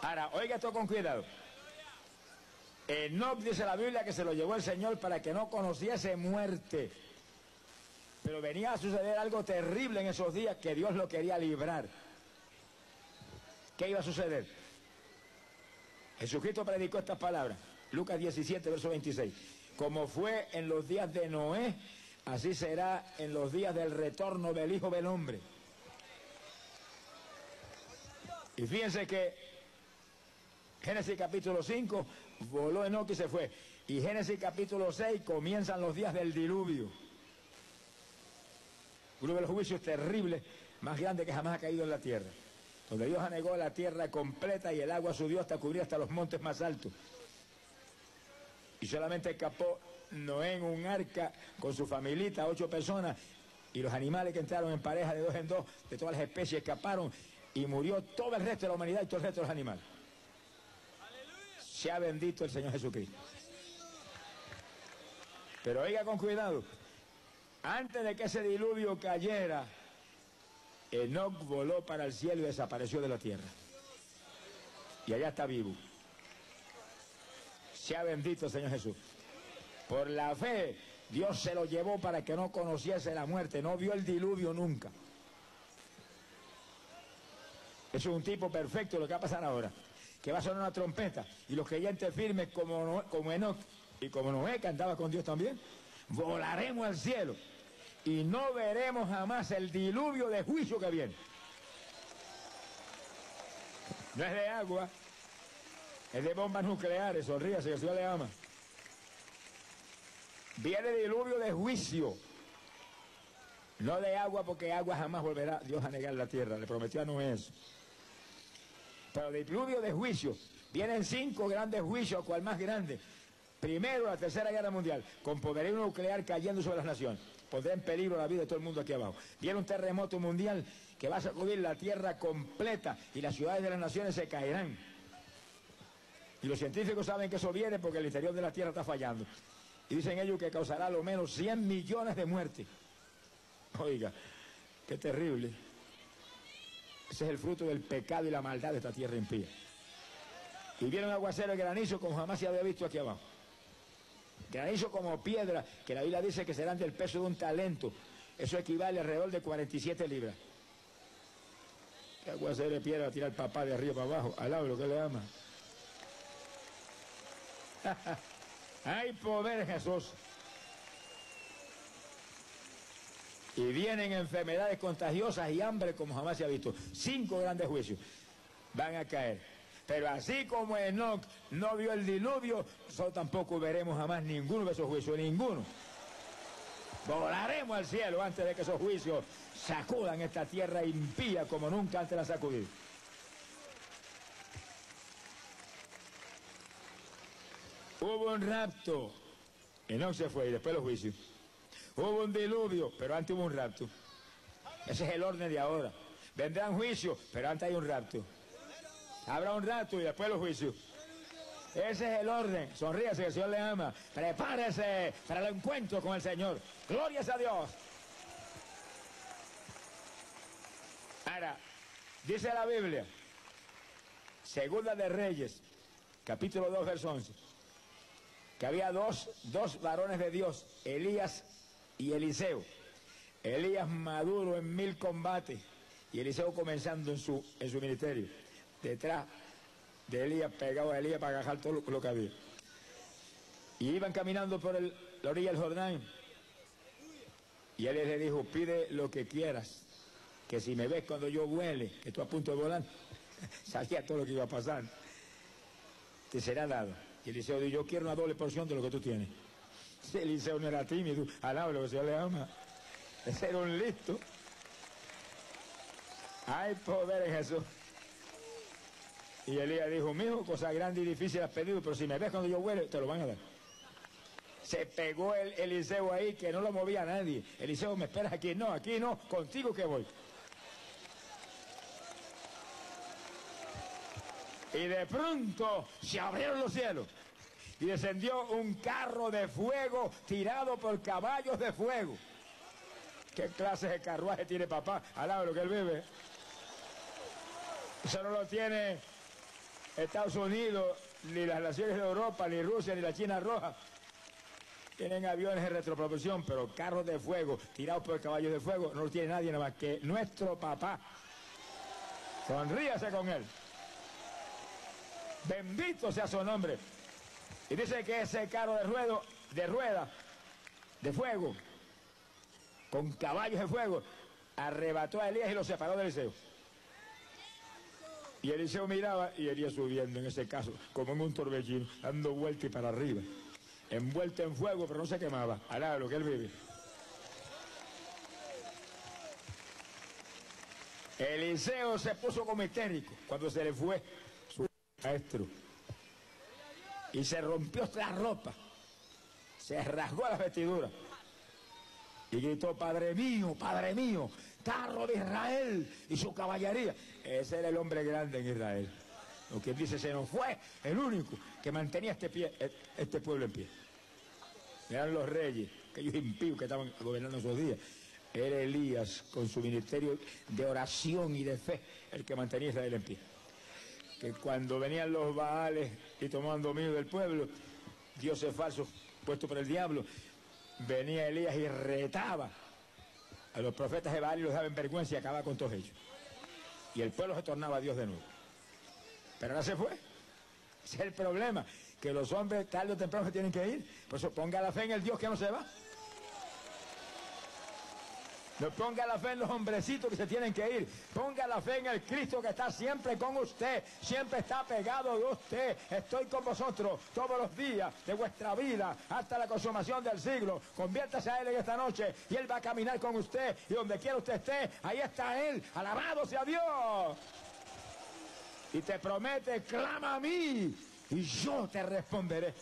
Ahora, oiga esto con cuidado. Enoc dice la Biblia que se lo llevó el Señor para que no conociese muerte. Pero venía a suceder algo terrible en esos días que Dios lo quería librar. ¿Qué iba a suceder? Jesucristo predicó estas palabras. Lucas 17, verso 26. Como fue en los días de Noé, así será en los días del retorno del Hijo del Hombre. Y fíjense que Génesis capítulo 5, voló Enoc y se fue. Y Génesis capítulo 6, comienzan los días del diluvio. Uno de los juicios terribles, más grande que jamás ha caído en la tierra. Donde Dios anegó la tierra completa y el agua subió hasta cubrir hasta los montes más altos. Y solamente escapó Noé en un arca con su familita, 8 personas, y los animales que entraron en pareja de 2 en 2, de todas las especies, escaparon, y murió todo el resto de la humanidad y todo el resto de los animales. Sea bendito el Señor Jesucristo. Pero oiga con cuidado, antes de que ese diluvio cayera, Enoc voló para el cielo y desapareció de la tierra. Y allá está vivo. Sea bendito el Señor Jesús. Por la fe, Dios se lo llevó para que no conociese la muerte. No vio el diluvio nunca. Eso es un tipo perfecto lo que va a pasar ahora. Que va a sonar una trompeta. Y los creyentes firmes como Enoc y como Noé, que andaba con Dios también, volaremos al cielo. Y no veremos jamás el diluvio de juicio que viene. No es de agua, es de bombas nucleares, sonríase, que el Señor le ama. Viene diluvio de juicio. No de agua, porque agua jamás volverá Dios a negar la tierra. Le prometió a Noé eso. Pero diluvio de juicio. Vienen 5 grandes juicios, cual más grande. Primero, la Tercera Guerra Mundial, con poderío nuclear cayendo sobre las naciones. Pondrá en peligro la vida de todo el mundo aquí abajo. Viene un terremoto mundial que va a sacudir la tierra completa y las ciudades de las naciones se caerán. Y los científicos saben que eso viene porque el interior de la tierra está fallando. Y dicen ellos que causará lo menos 100 millones de muertes. Oiga, qué terrible. Ese es el fruto del pecado y la maldad de esta tierra impía. Y viene un aguacero de granizo como jamás se había visto aquí abajo. Granizo como piedra, que la Biblia dice que serán del peso de un talento. Eso equivale a alrededor de 47 libras. ¿Qué aguacero de piedra va a tirar el papá de arriba para abajo? Alaba lo que le ama. Hay poder en Jesús. Y vienen enfermedades contagiosas y hambre como jamás se ha visto. 5 grandes juicios van a caer. Pero así como Enoc no vio el diluvio, nosotros tampoco veremos jamás ninguno de esos juicios, ninguno. Volaremos al cielo antes de que esos juicios sacudan esta tierra impía como nunca antes la ha sacudido. Hubo un rapto, Enoc se fue y después los juicios. Hubo un diluvio, pero antes hubo un rapto. Ese es el orden de ahora. Vendrán juicios, pero antes hay un rapto. Habrá un rapto y después los juicios. Ese es el orden. Sonríase, que el Señor le ama. Prepárese para el encuentro con el Señor. Glorias a Dios. Ahora, dice la Biblia, Segunda de Reyes, capítulo 2, verso 11, que había dos varones de Dios, Elías y Eliseo. Elías maduro en 1000 combates y Eliseo comenzando en su ministerio. Detrás de Elías, pegado a Elías para agajar todo lo que había. Y iban caminando por la orilla del Jordán. Y Elías le dijo, pide lo que quieras, que si me ves cuando yo vuele, que estoy a punto de volar, sabía todo lo que iba a pasar, te será dado. Y Eliseo dijo, yo quiero una doble porción de lo que tú tienes. Eliseo no era tímido, alaba lo que el Señor le ama. Ese era un listo. Hay poder en Jesús. Y Elías dijo, mijo, cosa grande y difícil has pedido, pero si me ves cuando yo vuele, te lo van a dar. Se pegó el Eliseo ahí, que no lo movía nadie. Eliseo, ¿me esperas aquí? No, contigo que voy. Y de pronto se abrieron los cielos y descendió un carro de fuego tirado por caballos de fuego. ¿Qué clase de carruaje tiene papá? Alaba lo que él vive. Eso no lo tiene Estados Unidos, ni las naciones de Europa, ni Rusia, ni la China roja tienen aviones de retropropulsión, pero carros de fuego tirados por caballos de fuego no los tiene nadie nada más que nuestro papá. Sonríase con él. Bendito sea su nombre. Y dice que ese carro de rueda, de fuego, con caballos de fuego, arrebató a Elías y lo separó de Eliseo. Y Eliseo miraba y Elías subiendo, en ese caso, como en un torbellino, dando vueltas y para arriba, envuelto en fuego, pero no se quemaba. Alá lo que él vive. Eliseo se puso como histérico cuando se le fue su maestro. Y se rompió la ropa, se rasgó las vestiduras y gritó: Padre mío, carro de Israel y su caballería. Ese era el hombre grande en Israel. Lo que dice, se nos fue el único que mantenía este pueblo en pie. Eran los reyes, aquellos impíos que estaban gobernando esos días. Era Elías, con su ministerio de oración y de fe, el que mantenía a Israel en pie. Que cuando venían los Baales y tomaban dominio del pueblo, dioses falsos puestos por el diablo, venía Elías y retaba a los profetas de Baal y los daba en vergüenza y acababa con todos ellos. Y el pueblo se tornaba a Dios de nuevo. Pero ahora se fue. Ese es el problema, que los hombres tarde o temprano se tienen que ir. Por eso ponga la fe en el Dios que no se va. No ponga la fe en los hombrecitos que se tienen que ir. Ponga la fe en el Cristo que está siempre con usted. Siempre está pegado de usted. Estoy con vosotros todos los días de vuestra vida hasta la consumación del siglo. Conviértase a Él en esta noche y Él va a caminar con usted. Y donde quiera usted esté, ahí está Él. Alabado sea Dios. Y te promete: clama a mí y yo te responderé.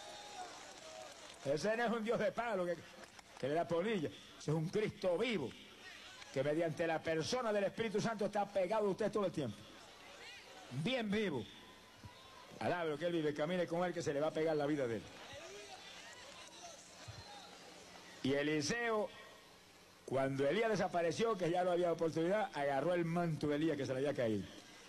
Ese no es un Dios de palo que le da polilla. Ese es un Cristo vivo, que mediante la persona del Espíritu Santo está pegado a usted todo el tiempo. Bien vivo. Alabe lo que Él vive, camine con Él, que se le va a pegar la vida de Él. Y Eliseo, cuando Elías desapareció, que ya no había oportunidad, agarró el manto de Elías que se le había caído.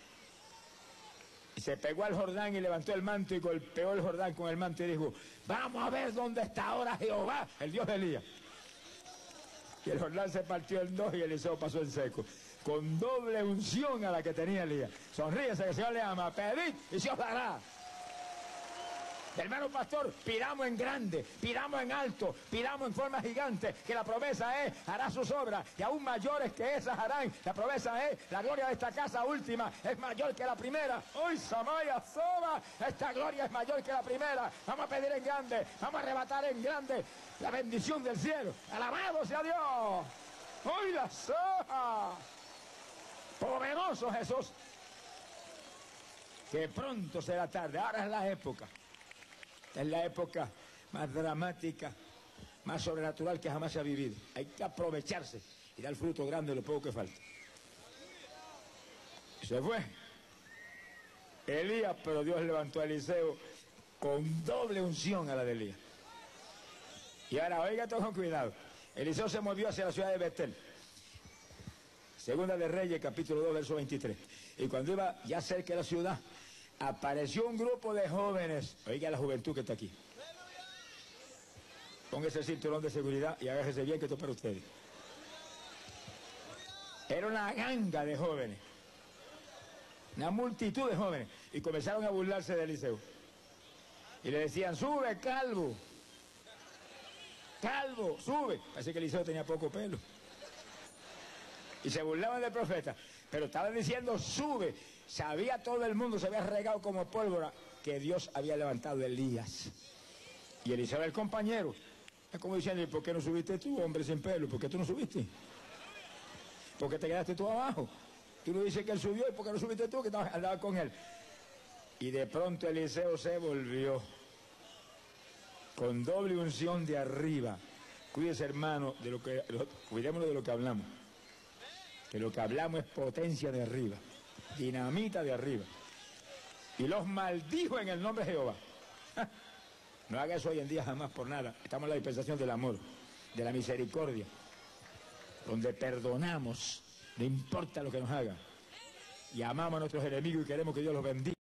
Y se pegó al Jordán y levantó el manto y golpeó el Jordán con el manto y dijo: vamos a ver dónde está ahora Jehová, el Dios de Elías. Y el Jordán se partió en dos y Eliseo pasó en seco, con doble unción a la que tenía Elías. Sonríese, que el Señor le ama. Pedid y se os dará. Hermano pastor, pidamos en grande, pidamos en alto, pidamos en forma gigante, que la promesa es: hará sus obras y aún mayores que esas harán. La promesa es: la gloria de esta casa última es mayor que la primera. Hoy Samaya Soba, esta gloria es mayor que la primera. Vamos a pedir en grande, vamos a arrebatar en grande la bendición del cielo. Alabado sea Dios. Hoy la soja. Poderoso Jesús. Que pronto será tarde. Ahora es la época. Es la época más dramática, más sobrenatural que jamás se ha vivido. Hay que aprovecharse y dar fruto grande de lo poco que falta. Se fue Elías, pero Dios levantó a Eliseo con doble unción a la de Elías. Y ahora, oiga todo con cuidado. Eliseo se movió hacia la ciudad de Betel. Segunda de Reyes, capítulo 2, verso 23. Y cuando iba ya cerca de la ciudad, apareció un grupo de jóvenes. Oiga la juventud que está aquí. Póngase el cinturón de seguridad y hágase bien, que esto es para ustedes. Era una ganga de jóvenes, una multitud de jóvenes, y comenzaron a burlarse de Eliseo. Y le decían: sube, calvo, calvo, sube. Así que Eliseo tenía poco pelo. Y se burlaban del profeta, pero estaban diciendo: sube. Sabía todo el mundo, se había regado como pólvora, que Dios había levantado a Elías. Y Eliseo era el compañero. Es como diciendo: ¿y por qué no subiste tú, hombre sin pelo? ¿Por qué tú no subiste? ¿Por qué te quedaste tú abajo? Tú no dices que él subió, ¿y por qué no subiste tú, que andabas con él? Y de pronto Eliseo se volvió con doble unción de arriba. Cuídese, hermano, cuidémonos de lo que hablamos. Que lo que hablamos es potencia de arriba, dinamita de arriba. Y los maldijo en el nombre de Jehová. No haga eso hoy en día jamás por nada. Estamos en la dispensación del amor, de la misericordia, donde perdonamos, no importa lo que nos hagan, y amamos a nuestros enemigos y queremos que Dios los bendiga.